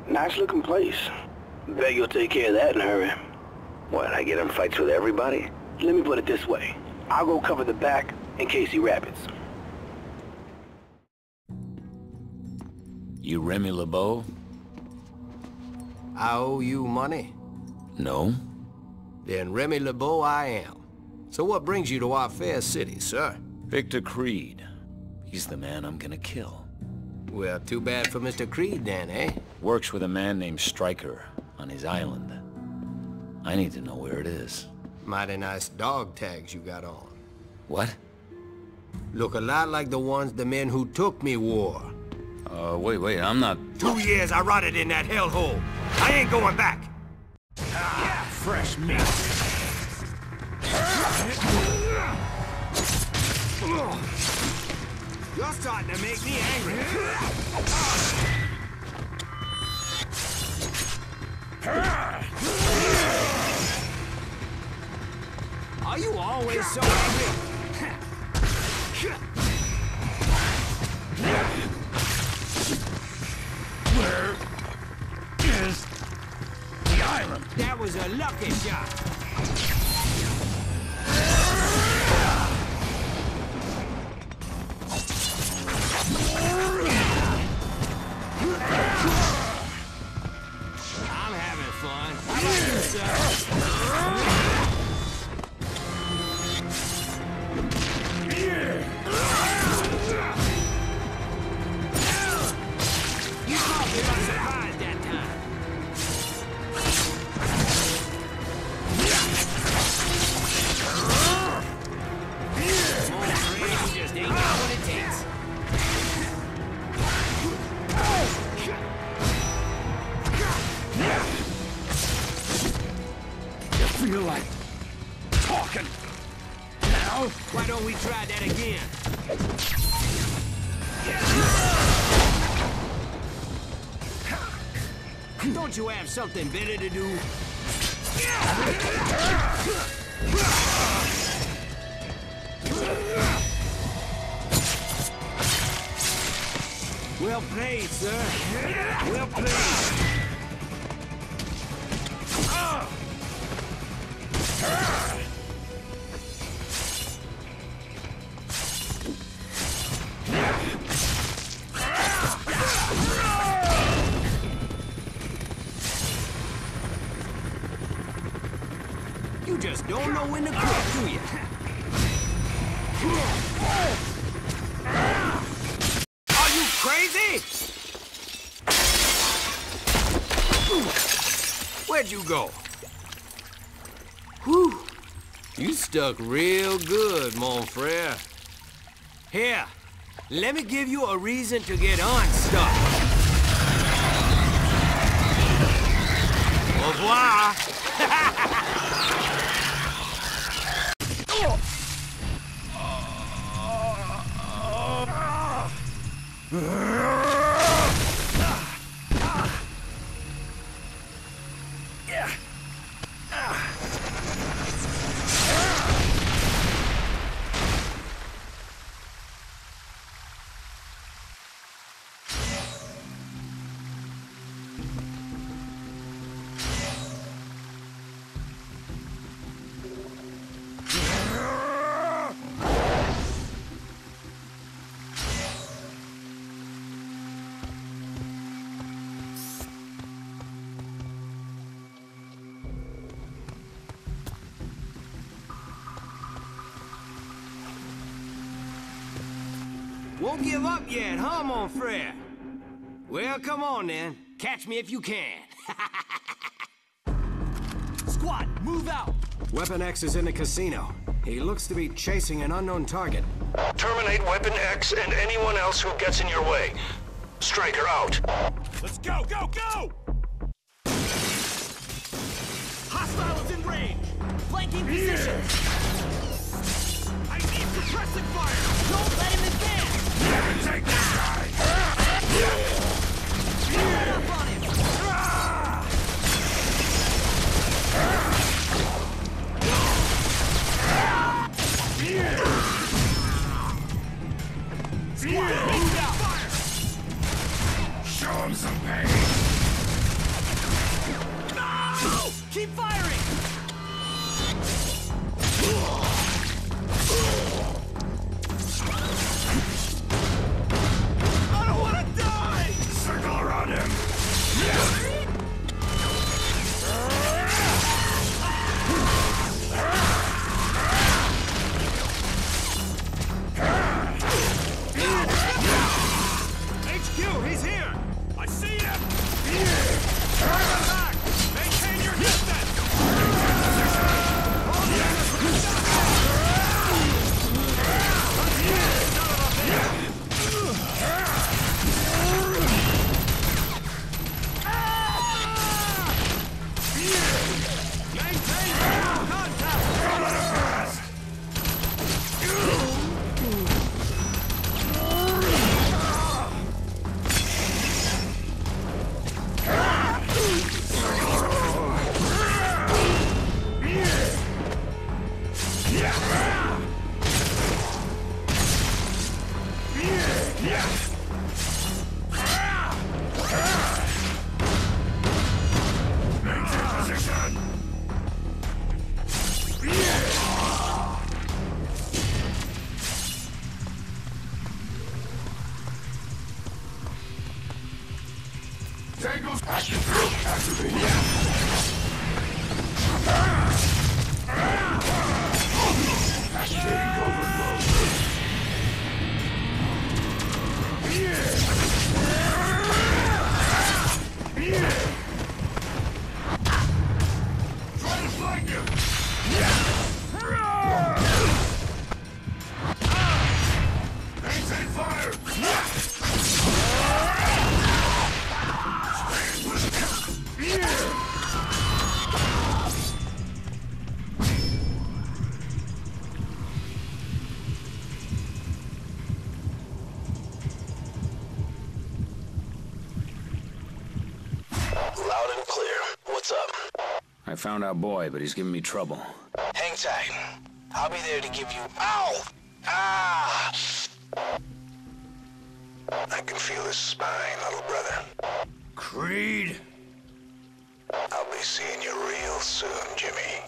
Nice looking place. Bet you'll take care of that in a hurry. What, I get in fights with everybody? Let me put it this way. I'll go cover the back in case he rapids. You Remy LeBeau? I owe you money? No. Then Remy LeBeau I am. So what brings you to our fair city, sir? Victor Creed. He's the man I'm gonna kill. Well, too bad for Mr. Creed then, eh? Works with a man named Stryker on his island. I need to know where it is. Mighty nice dog tags you got on. What? Look a lot like the ones the men who took me wore. Wait, I'm not... 2 years I rotted in that hellhole. I ain't going back. Ah, fresh meat. You're starting to make me angry. Are you always so angry? Where is the island? That was a lucky shot. I'm having fun. How about you, sir? You caught me by surprise that time. Come on, Fred, you just ain't got what it takes. You feel like talking now? Why don't we try that again? Don't you have something better to do? Well played, sir. Well played. You just don't know when to quit, do you? Are you crazy? Where'd you go? Whew. You stuck real good, mon frere. Here, let me give you a reason to get unstuck. Au revoir. Won't give up yet, huh, mon frere? Well, come on then. Catch me if you can. Squad, move out! Weapon X is in the casino. He looks to be chasing an unknown target. Terminate Weapon X and anyone else who gets in your way. Stryker out. Let's go, go, go! Hostiles in range! Flanking position! I need suppressing fire! Don't let him advance! Take this guy! Run up on him! Squad, move out! Fire! Show him some pain! Tangos activated. Activating overload. Try to flank him. Maintain fire. Loud and clear. What's up? I found our boy, but he's giving me trouble. Hang tight. I'll be there to give you... Ow! Ah! I can feel his spine, little brother. Creed! I'll be seeing you real soon, Jimmy.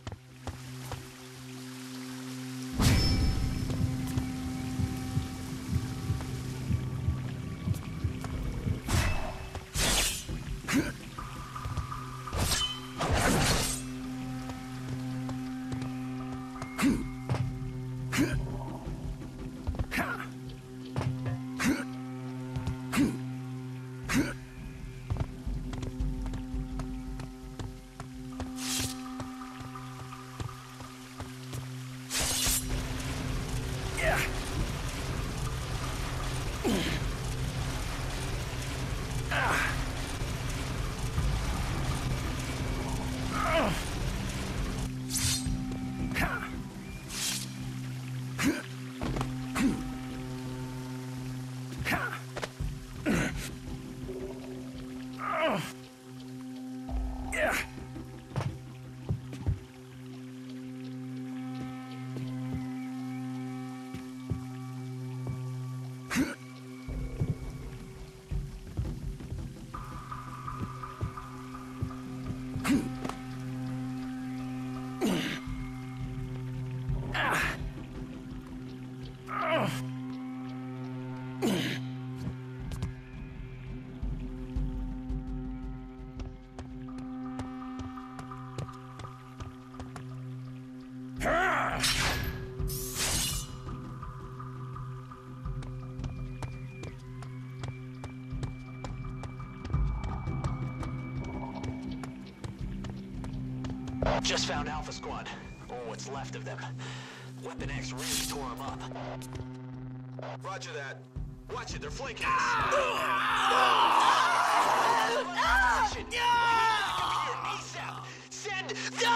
Just found Alpha Squad, or what's left of them. Weapon X really tore them up. Roger that. Watch it, they're flanking us. Send...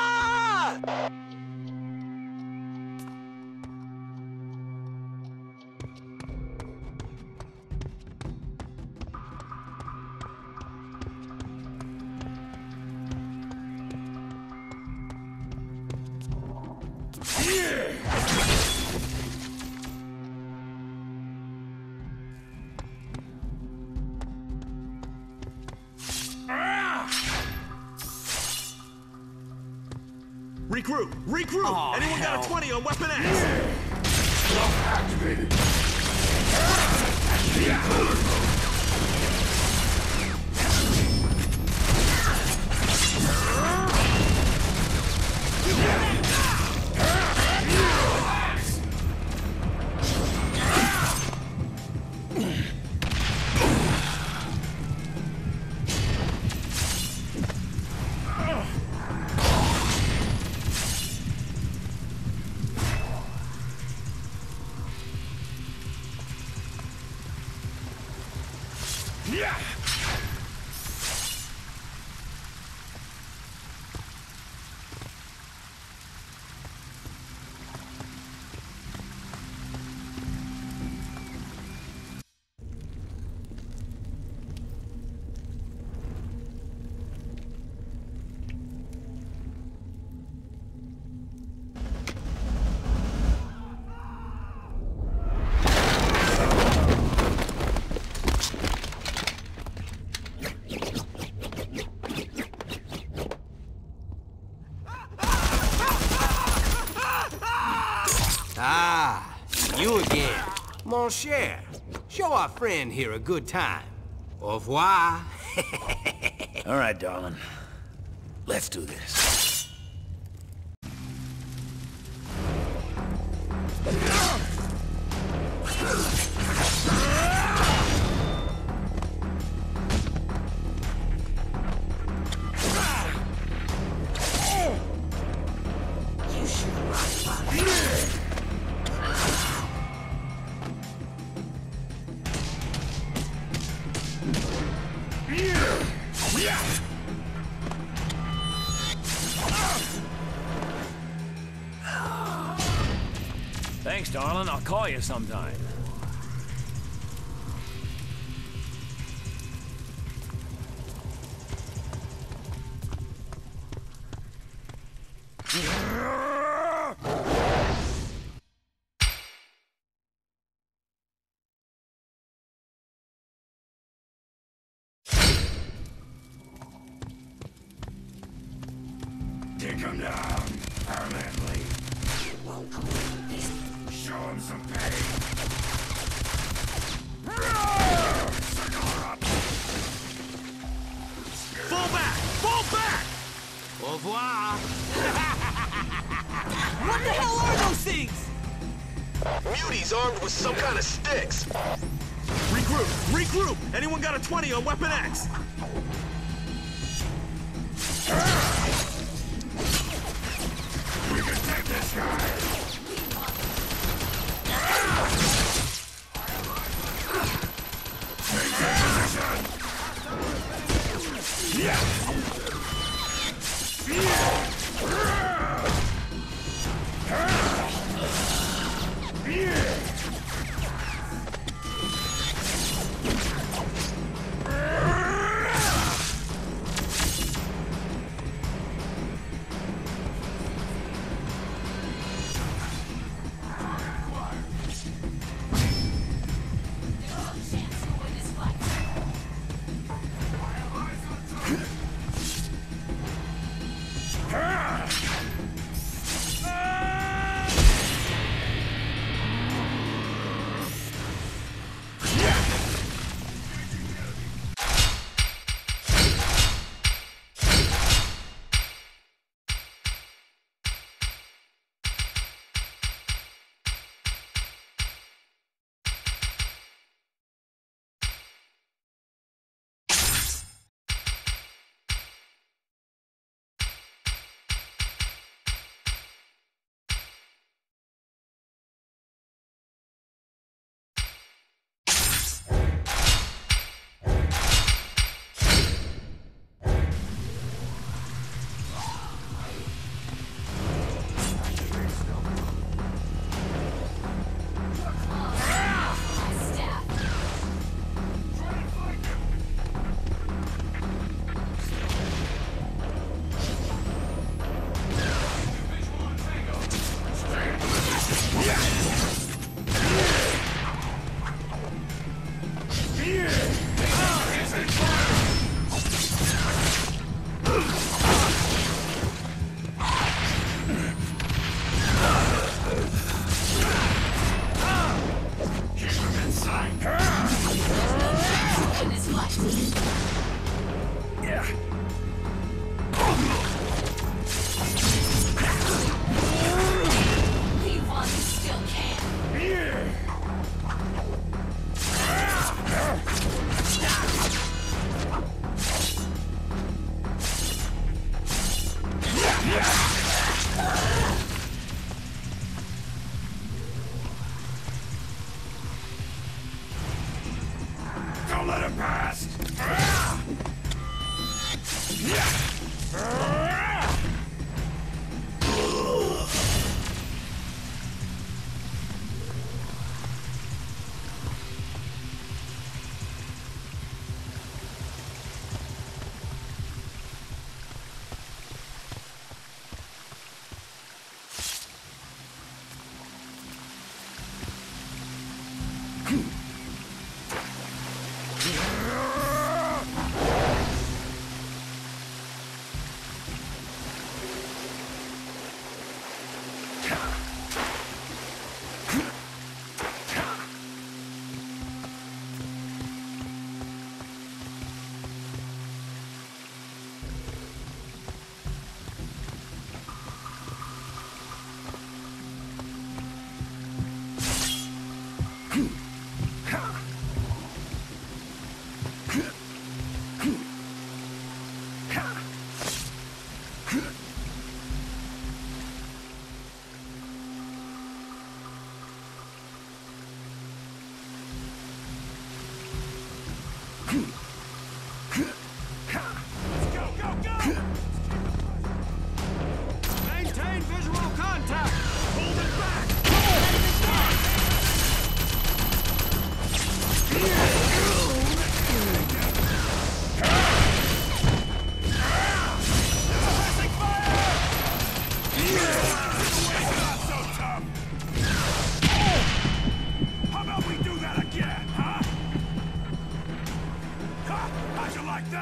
Regroup! Regroup! Oh, Anyone got a 20 on Weapon X? Activated. Ah, you again. Mon cher, show our friend here a good time. Au revoir. All right, darling. Let's do this. Thanks, darling. I'll call you sometime. Take him down permanently. Show him some pain. Fall back! Fall back! Au revoir. What the hell are those things? Muties armed with some kind of sticks. Regroup! Regroup! Anyone got a 20 on Weapon X? We can take this guy!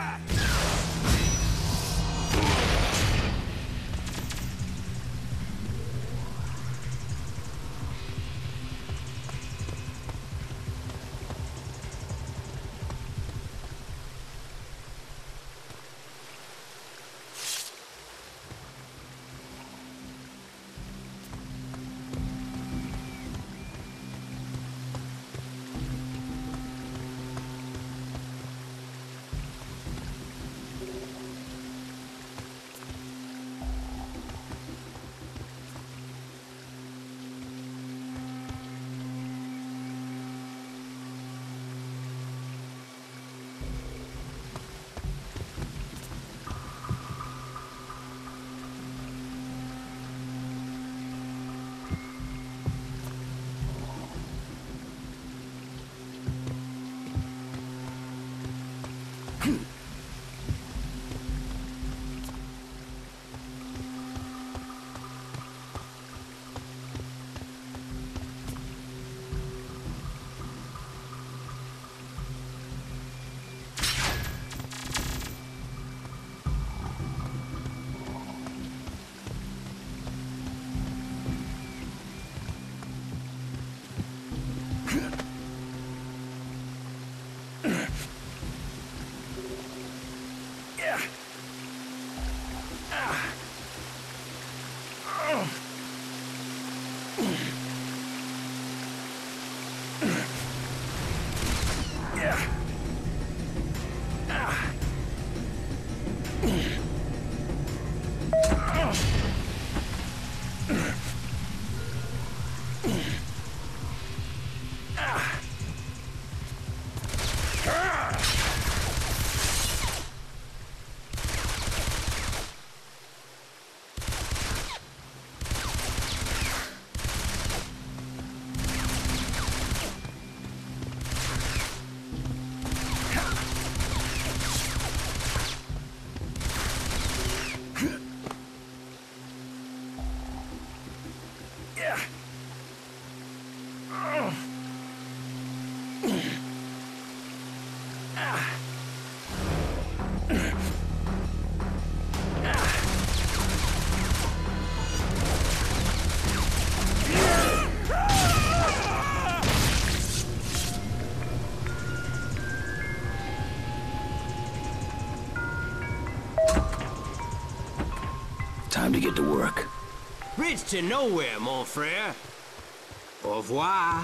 Time to get to work. Bridge to nowhere, mon frere. Au revoir.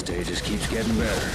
day just keeps getting better.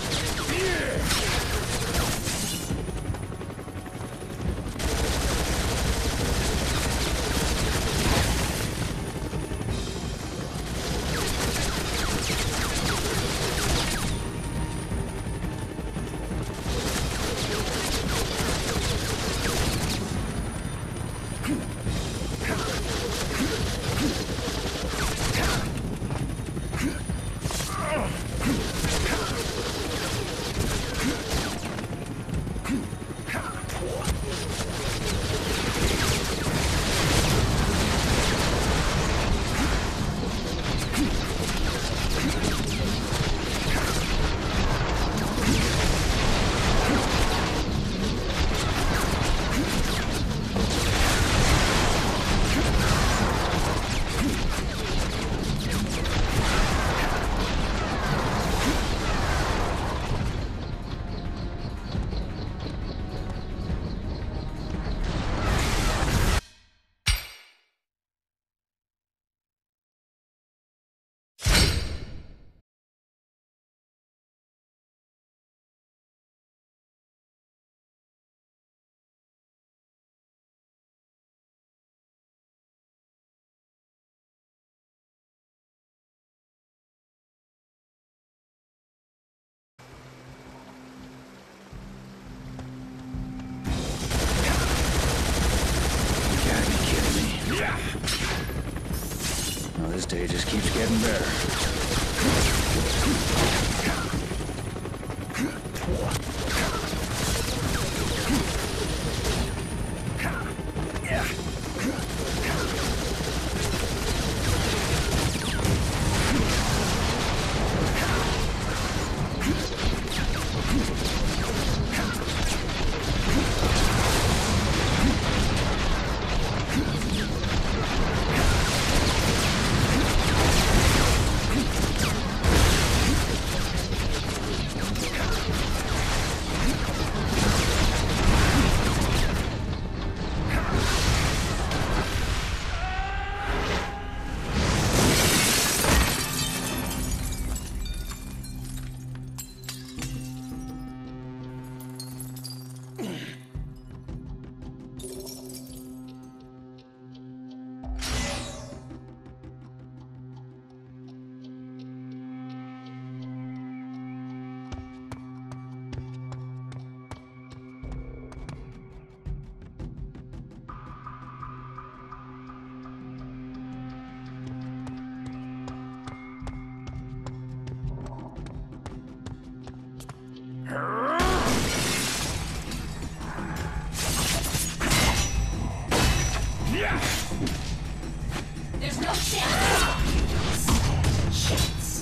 Oh, this day just keeps getting better. There's no chance. Shits.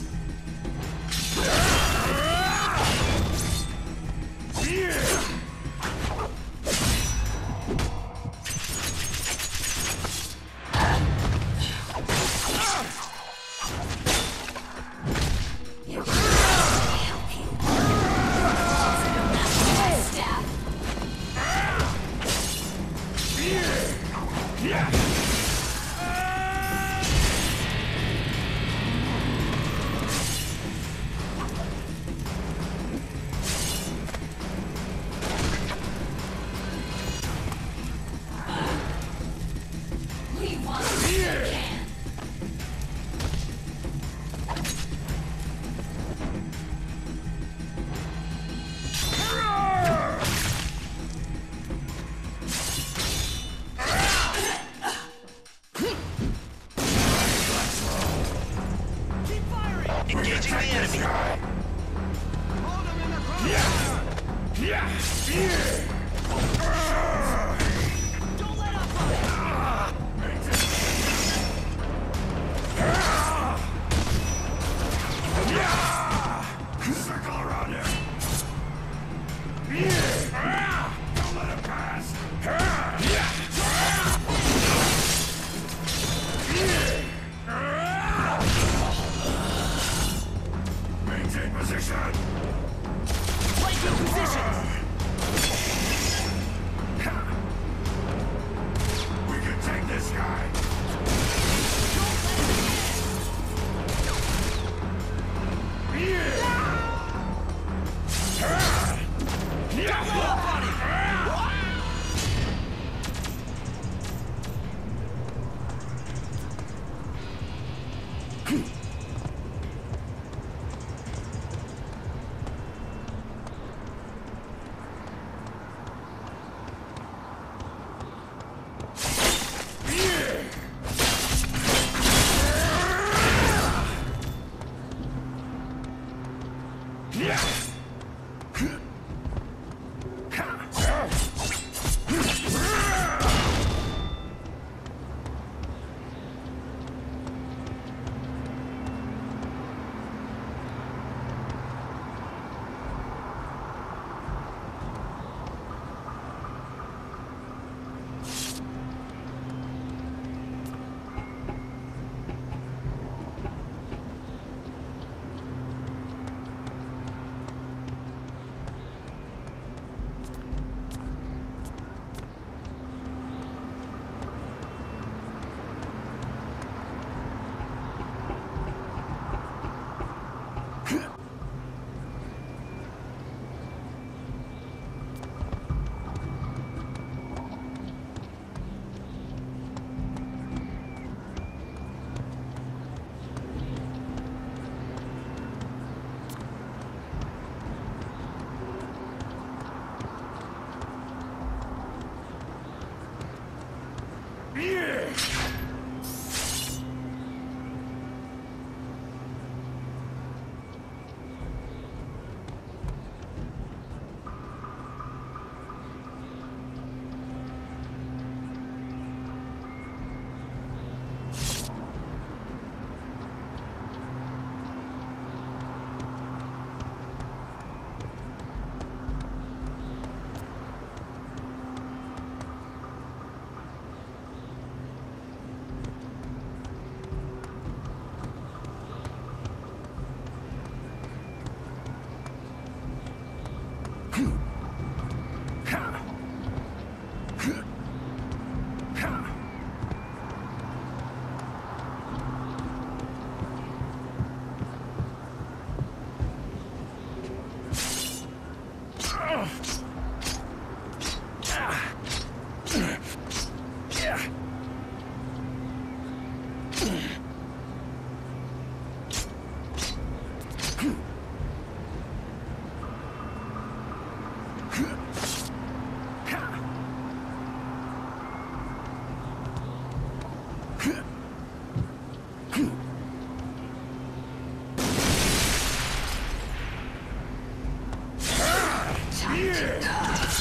Time to die.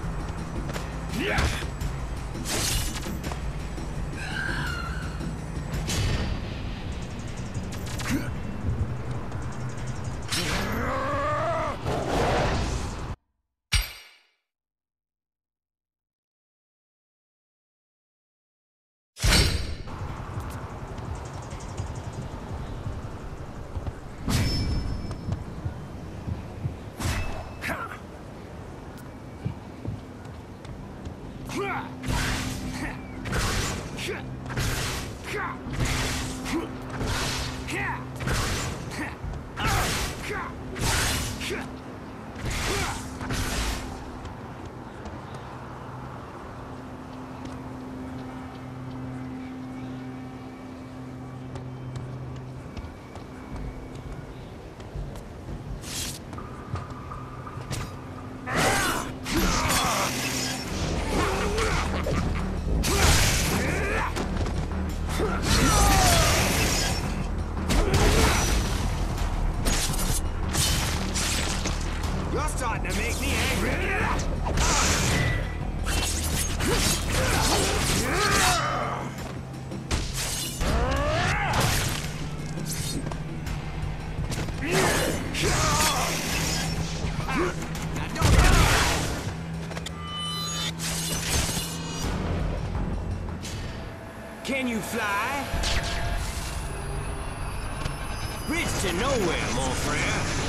You're starting to make me angry. Can you fly? Bridge to nowhere, mon frere.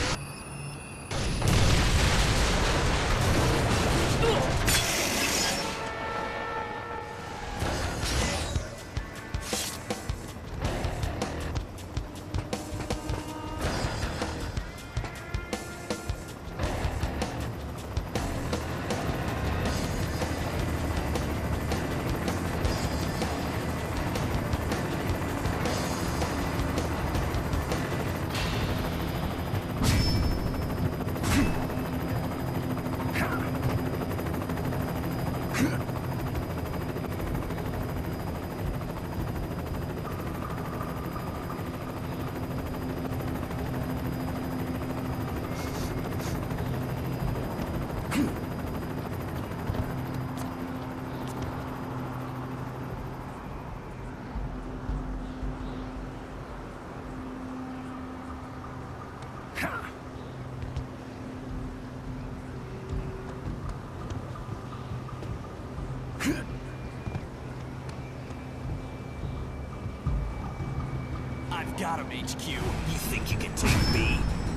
I've got him, HQ. You think you can take me?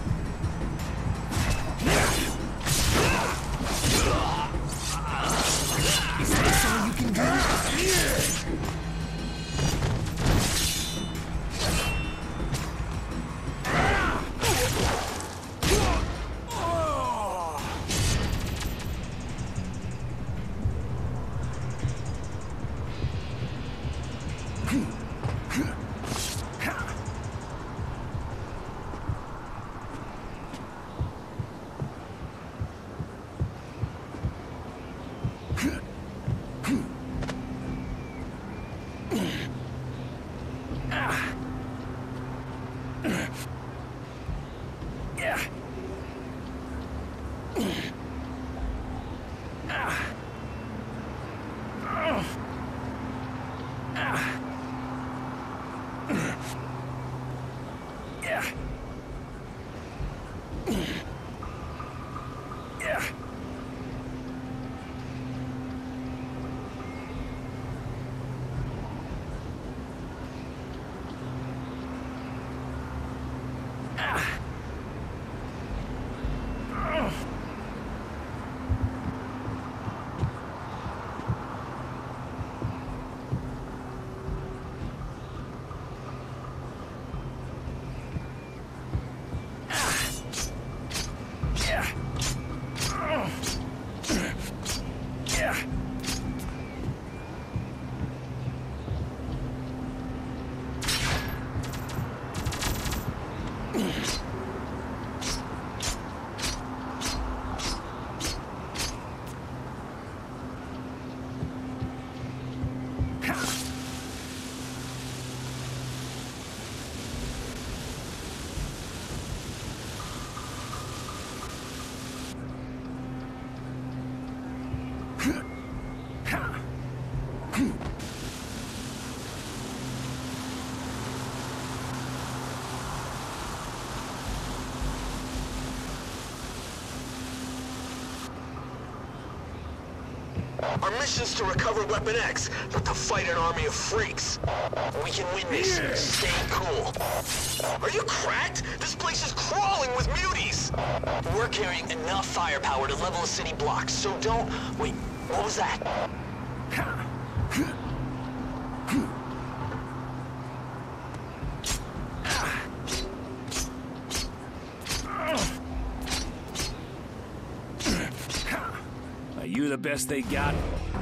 Is this all you can do? Our mission's to recover Weapon X, not to fight an army of freaks. We can win this. Stay cool. Are you cracked? This place is crawling with muties! We're carrying enough firepower to level a city block, so don't... Wait, what was that? Are you the best they got?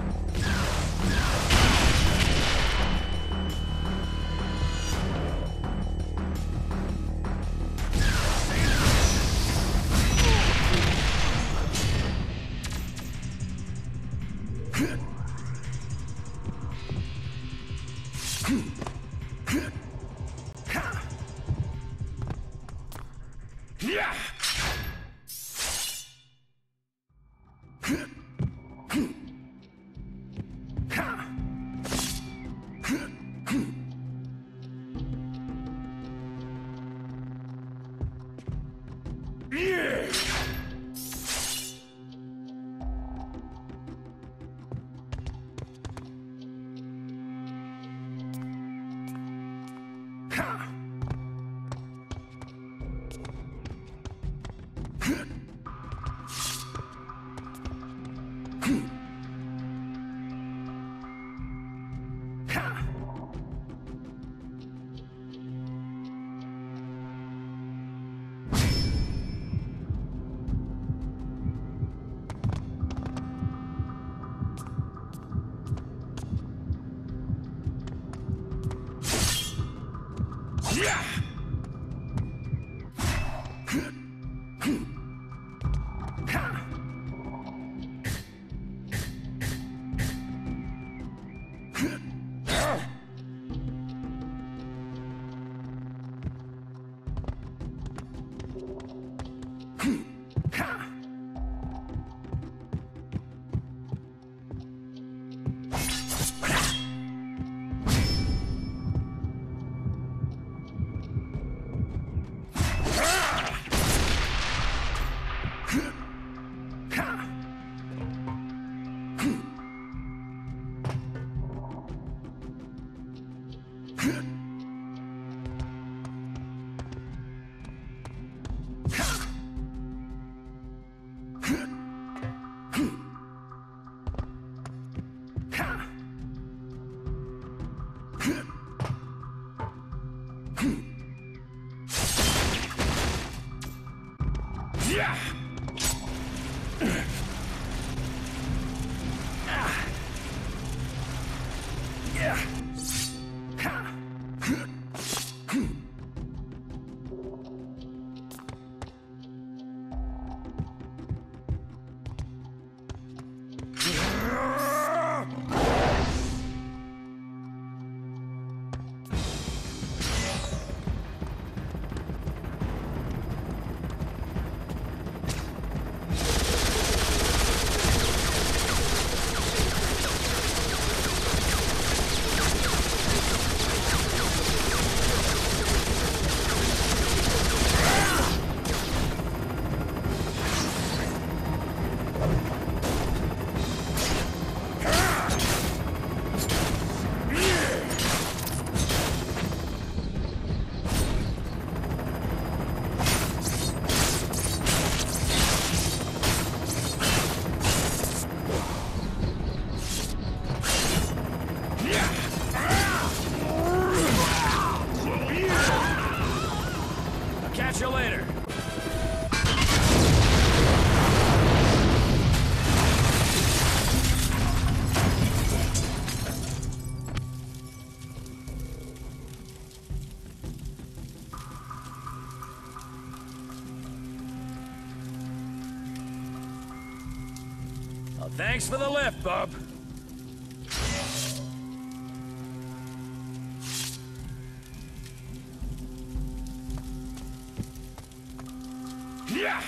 Yeah! Catch you later. Well, thanks for the lift, bub. Yeah!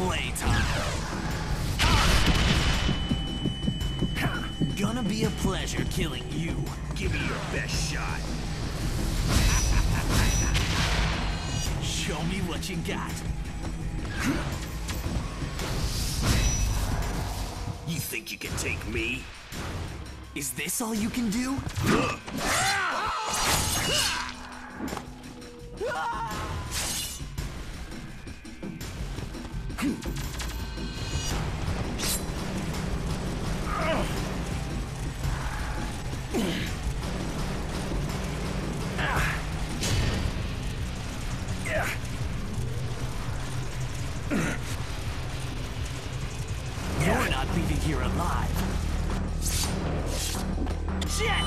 playtime. Gonna be a pleasure killing you. Give me your best shot. Show me what you got. You think you can take me? Is this all you can do? You're not leaving here alive. Shit!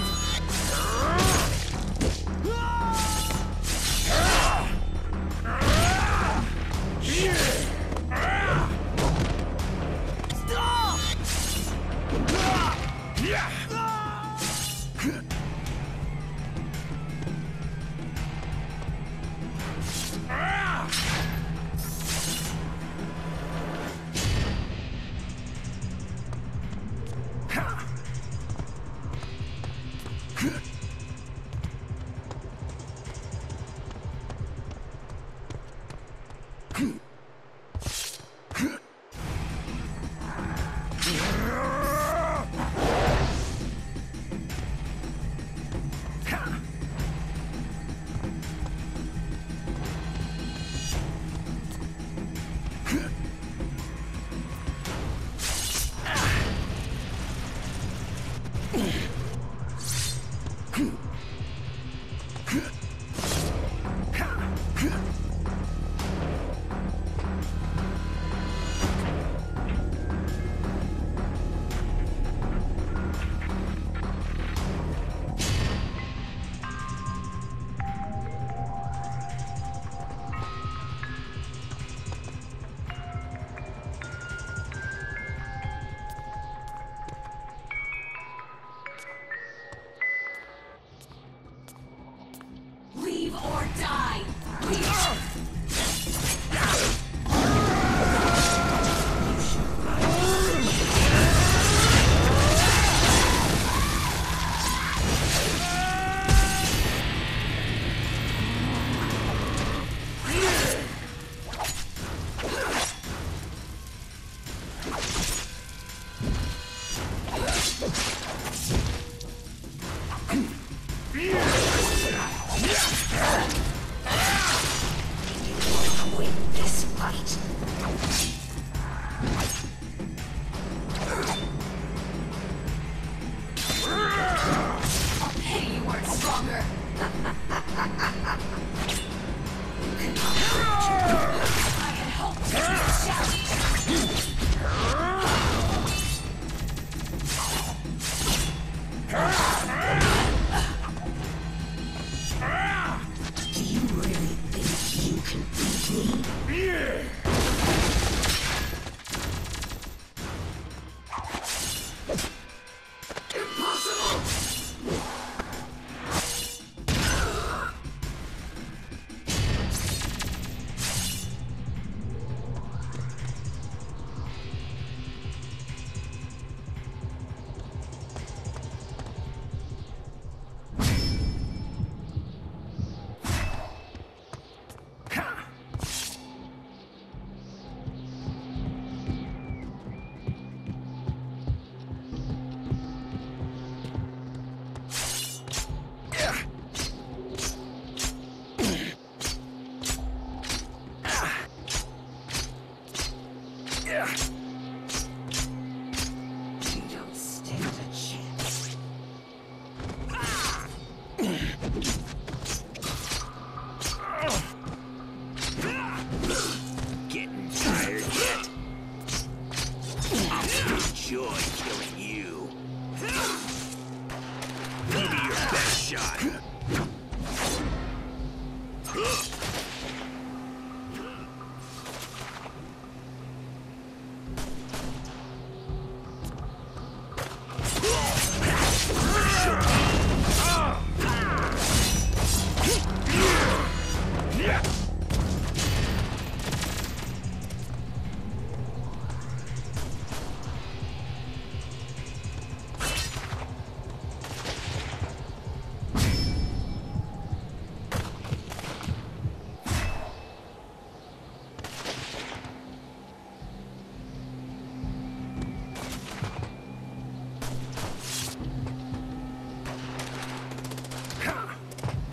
Leave or die! Leave! Win this fight. Hey, you weren't stronger. I had hoped to be the challenge. Do you really think you can beat me? You don't stand a chance. Getting tired yet? I'll enjoy killing you. Give me your best shot.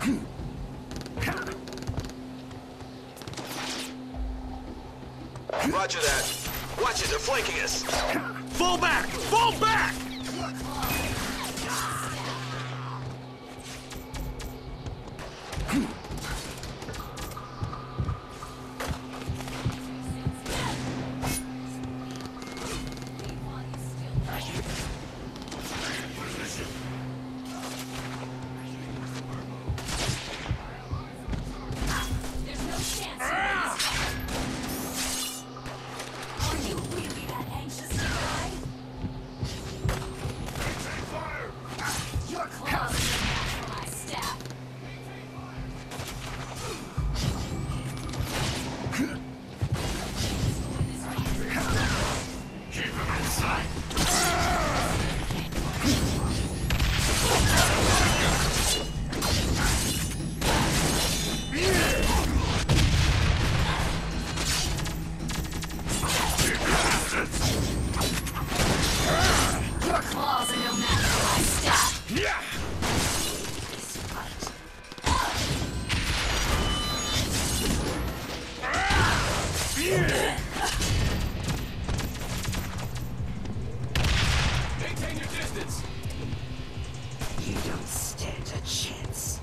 Roger that. Watch it, they're flanking us. Fall back! Fall back! Maintain your distance. You don't stand a chance.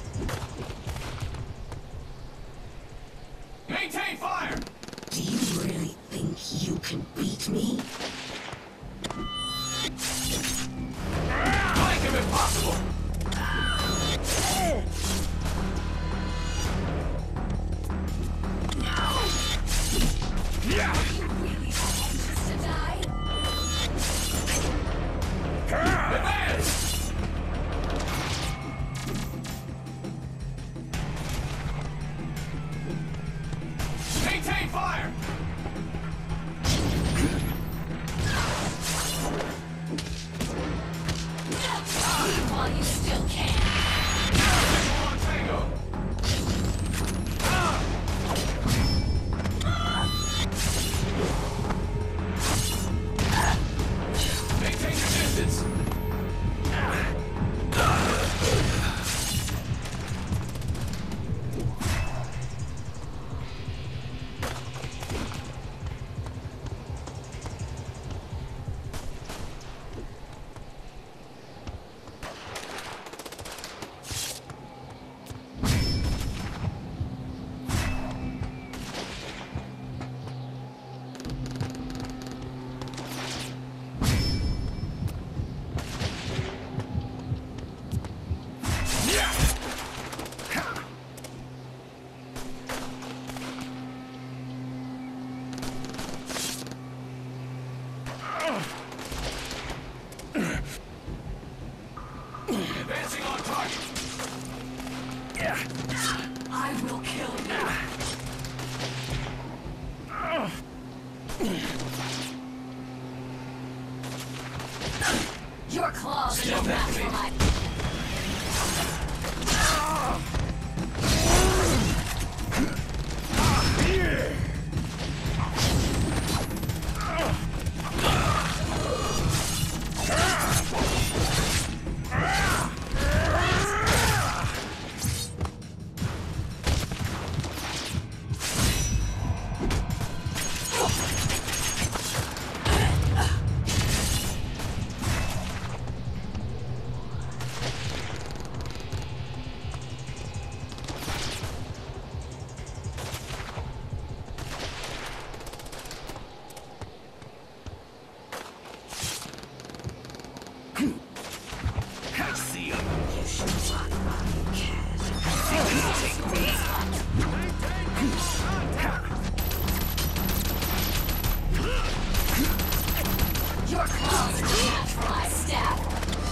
Maintain fire. Do you really think you can beat me? Flank him if possible. Are you really that anxious to die? Advance. Maintain fire. While you still can. On tango. Maintain your distance. Advancing on target. I will kill you. Your claws are no match for my... I see him. You should run, cat. Take me. Your claws are no match for my staff.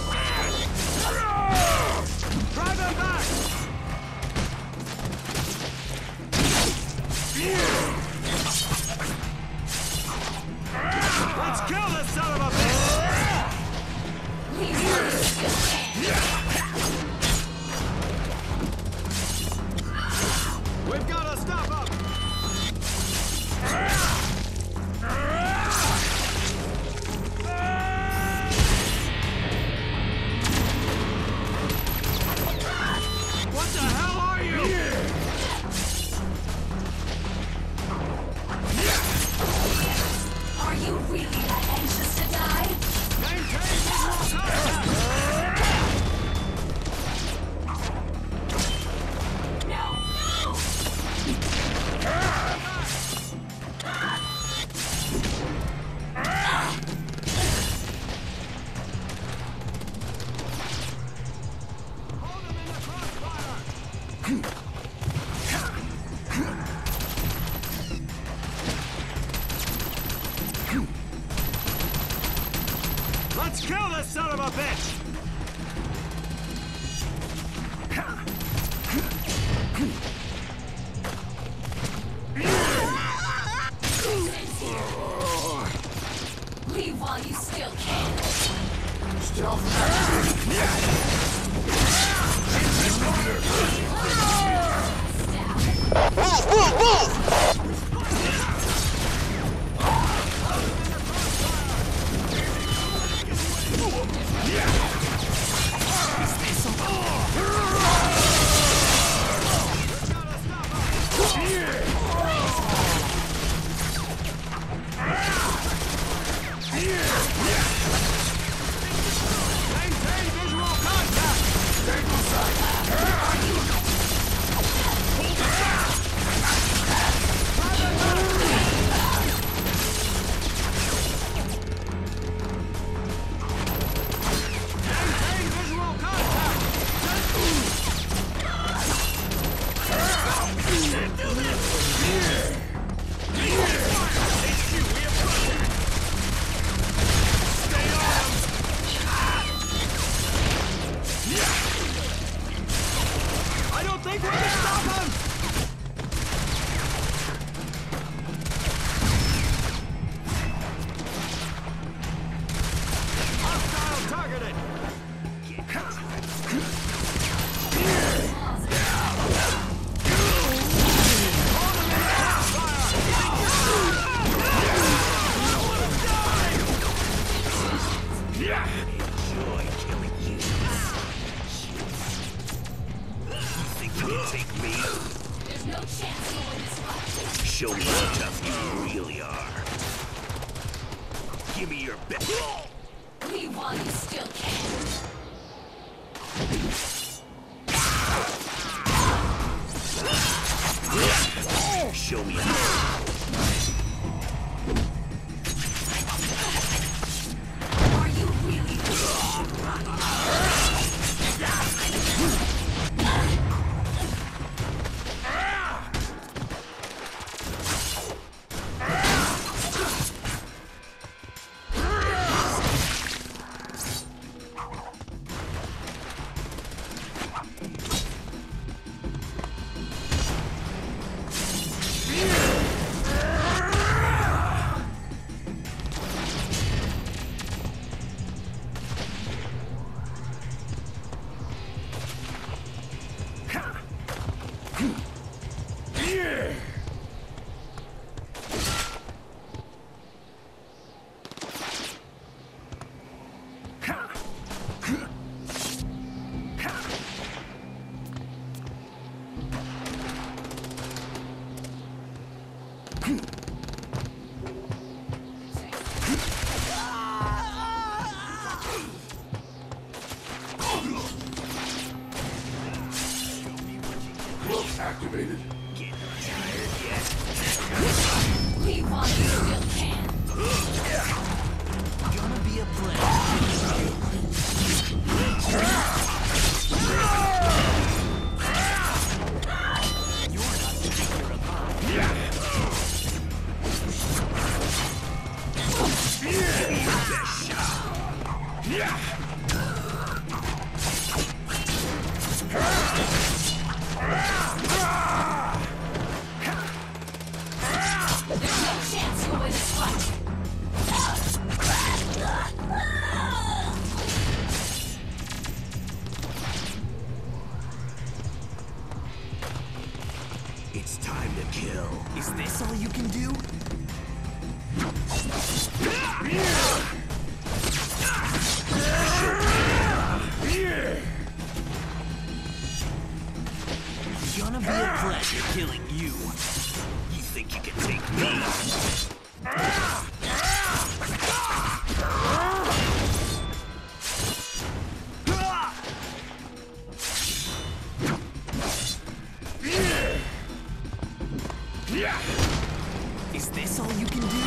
Drive them back! Let's kill this son of a bitch! Leave you still can. We've got to stop up! Let's kill this son of a bitch! Leave while you still can. Show me how tough you really are. Give me your best. Leave while you still can. Show me how. Are you really Activated. Get tired yet? leave while you still can? Gonna be a pleasure. You're not the figure of mine. Give me your best shot. There's no chance you'll win this fight. It's time to kill. Is this all you can do? Gonna be a pleasure killing you. You think you can take me? Is this all you can do?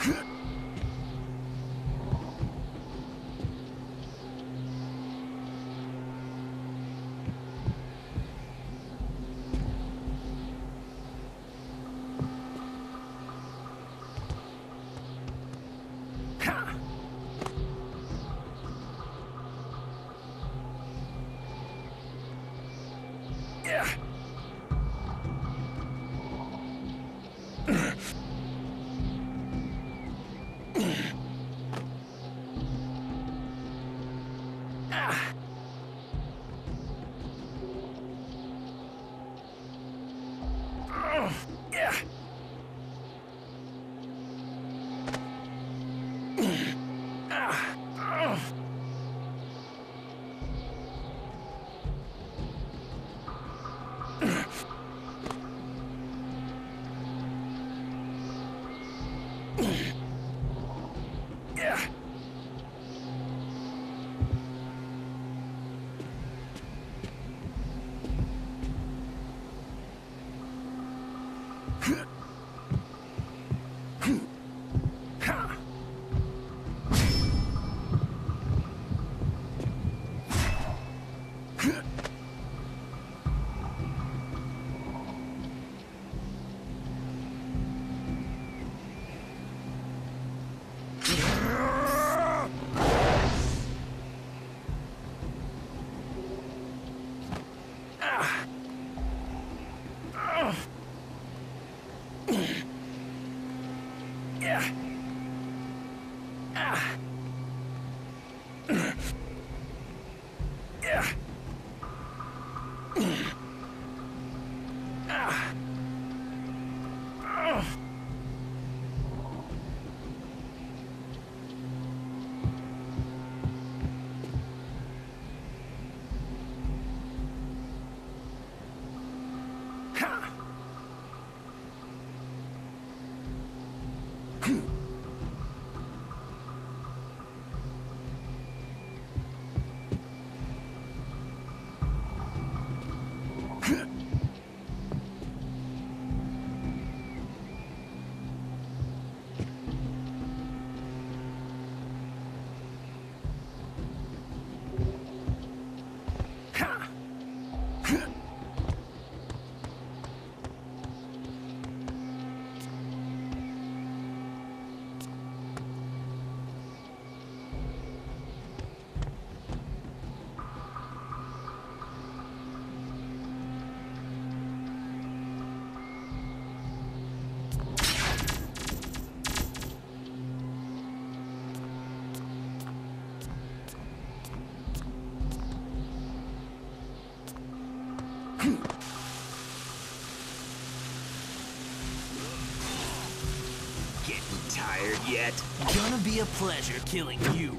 Tired yet? Gonna be a pleasure killing you.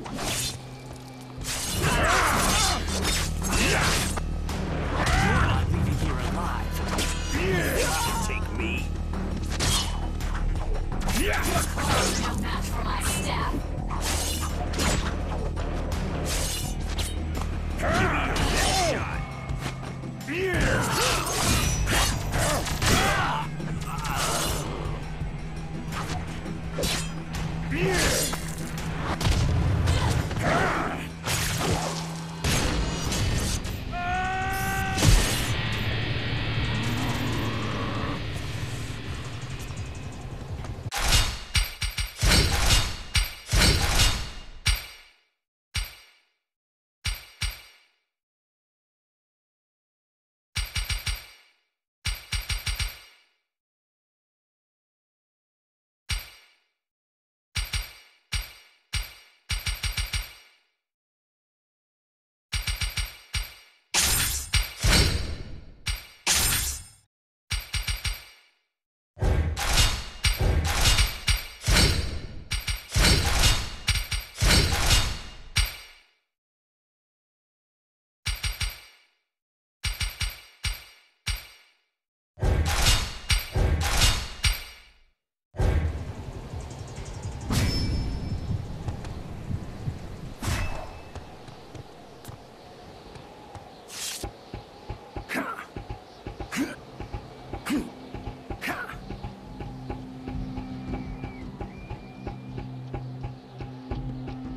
You're not leaving here alive. You can take me. No match for my staff. Give me your best shot.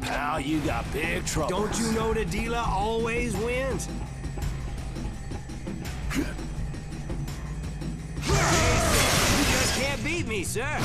Now you got big trouble. Don't you know the dealer always wins? You just can't beat me, sir.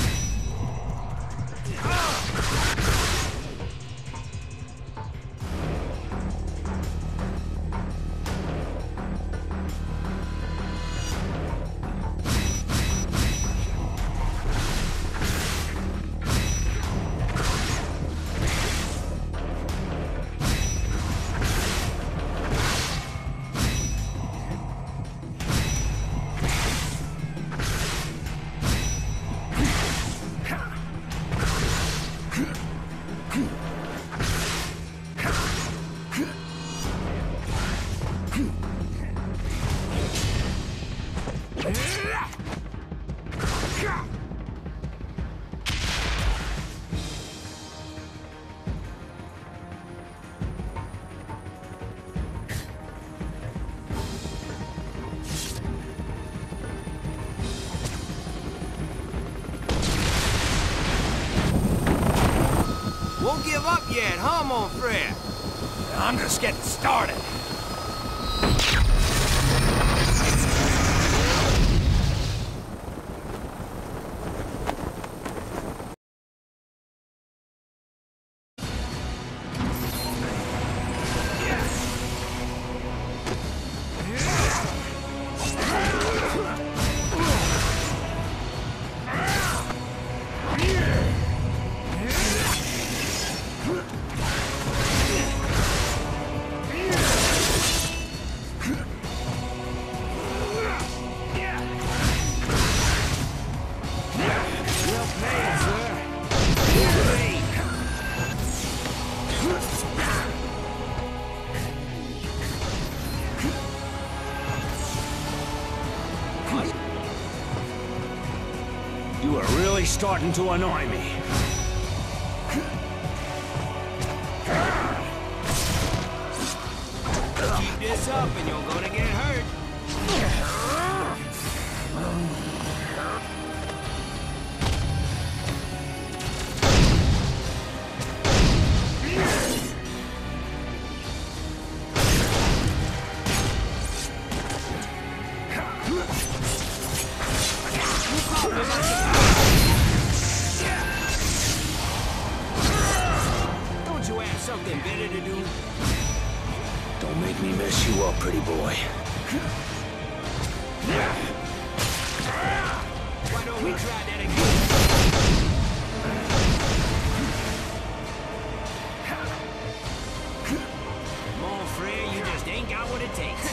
Won't give up yet, huh, mon frere? I'm just getting started. You are really starting to annoy me. Keep this up and you're gonna get hurt. Don't you have something better to do? Don't make me mess you up, pretty boy. Why don't we try that again? Mon frere, you just ain't got what it takes.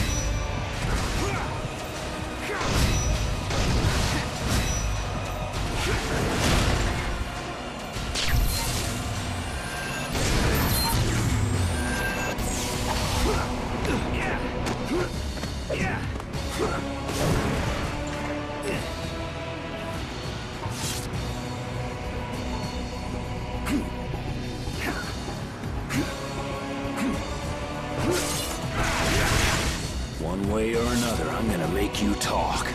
One way or another, I'm gonna make you talk.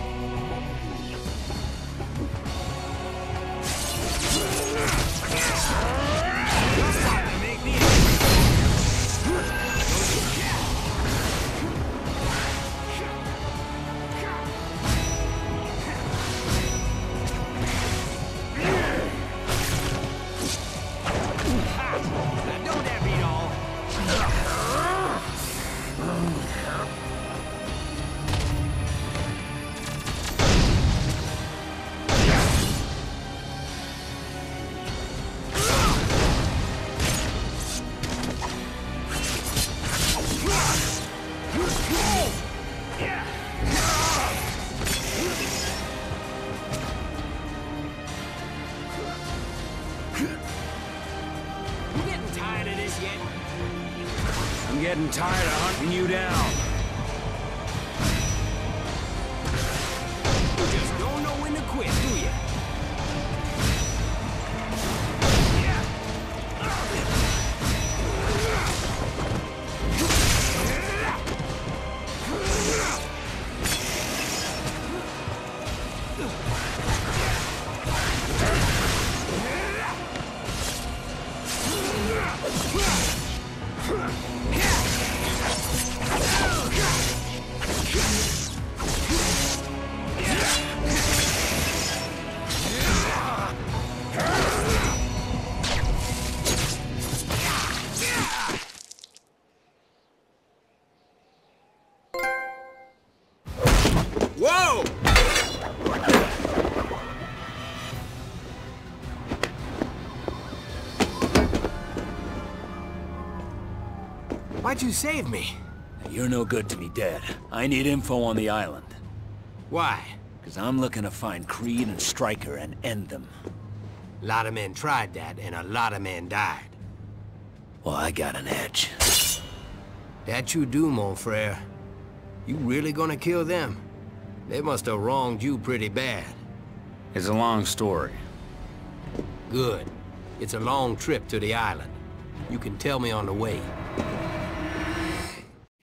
I'm getting tired of hunting you down. You just don't know when to quit, do you? Why'd you save me? You're no good to me dead. I need info on the island. Why? Because I'm looking to find Creed and Stryker and end them. A lot of men tried that, and a lot of men died. Well, I got an edge. That you do, mon frere. You really gonna kill them? They must have wronged you pretty bad. It's a long story. Good. It's a long trip to the island. You can tell me on the way.